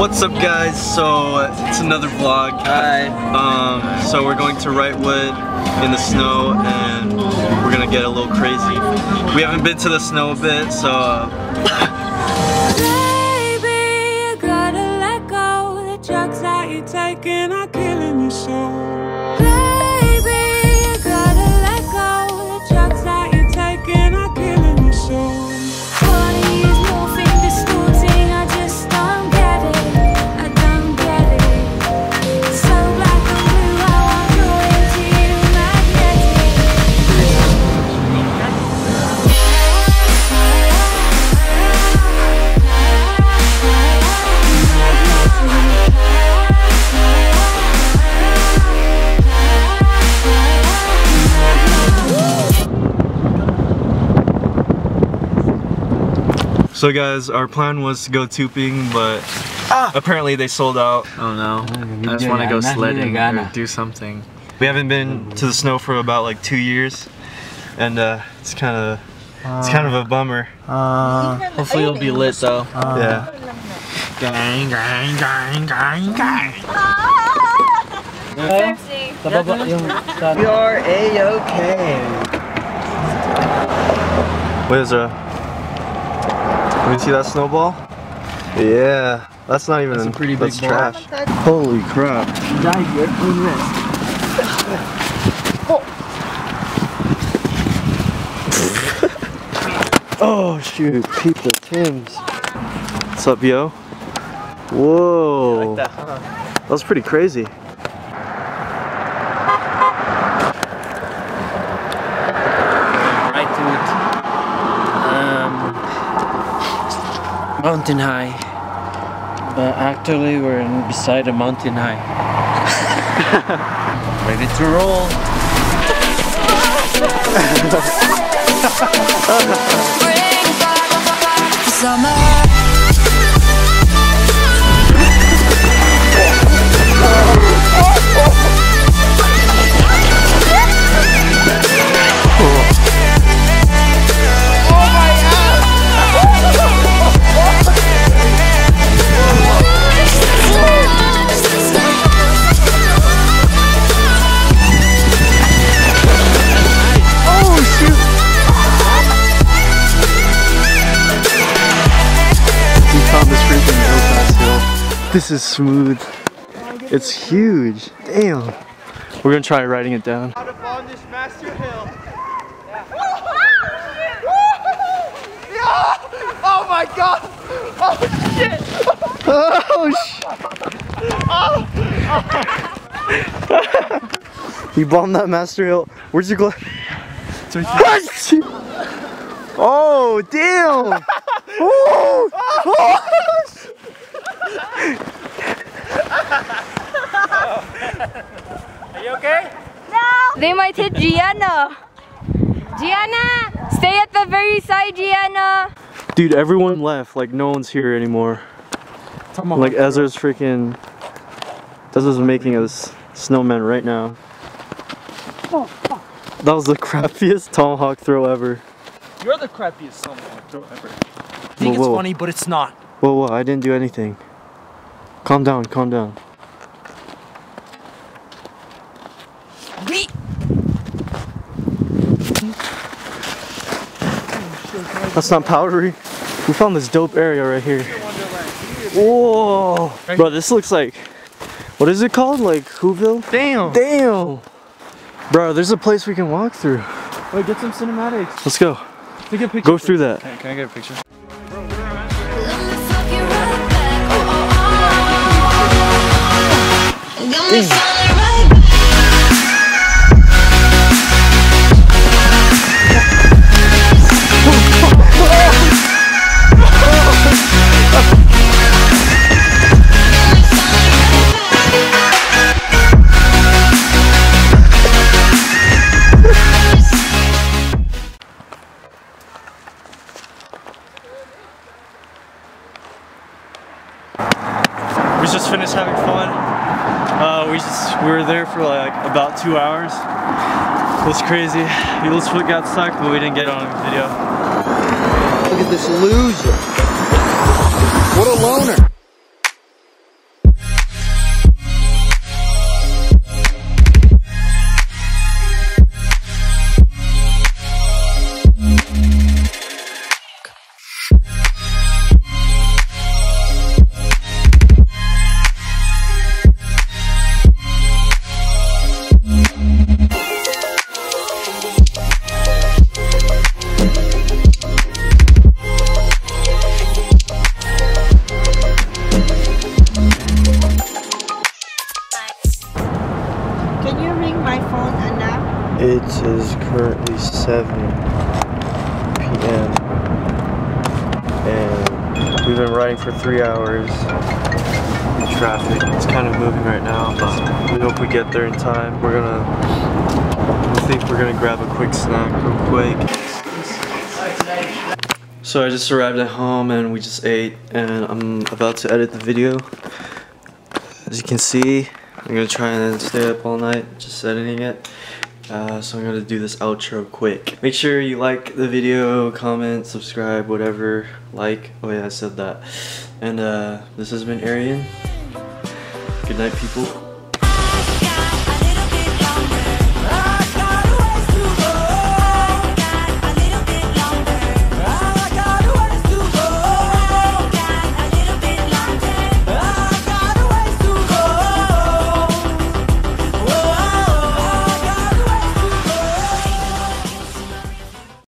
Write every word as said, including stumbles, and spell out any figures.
What's up, guys? So uh, it's another vlog. Hi. Um, so we're going to Wrightwood in the snow, and we're gonna get a little crazy. We haven't been to the snow a bit, so. Uh, Baby, you gotta let go. The drugs that you're taking are killing your soul. Baby, you gotta let go. The drugs that you're taking are killing your soul. So guys, our plan was to go tubing, but ah! apparently they sold out. Oh no, I just want to go sledding or do something. We haven't been to the snow for about like two years, and uh, it's kind of it's kind of a bummer. Uh, hopefully it'll be lit though. Uh, yeah. Gang, gang, gang, gang, gang. We are A-okay. What is that? Can you see that snowball? Yeah, that's not even that's a pretty that's big trash. Ball. Holy crap! Oh shoot! Peep the Tims. What's up, yo? Whoa! You like that, huh? That was pretty crazy. Right to it. Um, mountain high, but actually we're in beside a mountain high. Ready to roll. This is smooth. It's huge. Damn. We're gonna try writing it down. Out of on this master hill. Oh my god! Oh shit! Oh shit! You bombed that master hill. Where'd you go? Oh damn! Oh! Oh! Are you okay? No! They might hit Gianna! Gianna! Stay at the very side, Gianna! Dude, everyone left. Like, no one's here anymore. Like, Ezra's freaking... Ezra's making a snowman right now. That was the crappiest tomahawk throw ever. You're the crappiest tomahawk throw ever. I think whoa, it's whoa. funny, but it's not. Whoa, whoa, I didn't do anything. Calm down, calm down. That's not powdery. We found this dope area right here. Whoa! Bro, this looks like... What is it called? Like Whoville? Damn! Damn! Bro, there's a place we can walk through. Wait, get some cinematics. Let's go. Take a picture. Go through that. Can, can I get a picture? We just finished having fun. Uh, we just we were there for like about two hours. It was crazy. Eagle's foot got stuck, but we didn't get it on video. Look at this loser. What a loner. It is currently seven p m and we've been riding for three hours. Traffic, it's kind of moving right now, but we hope we get there in time. We're gonna, I think we're gonna grab a quick snack real quick. So I just arrived at home and we just ate, and I'm about to edit the video. As you can see, I'm gonna try and stay up all night just editing it. Uh, so I'm gonna do this outro quick. Make sure you like the video, comment, subscribe, whatever. Like, oh yeah, I said that. And uh, this has been Arian. Good night, people.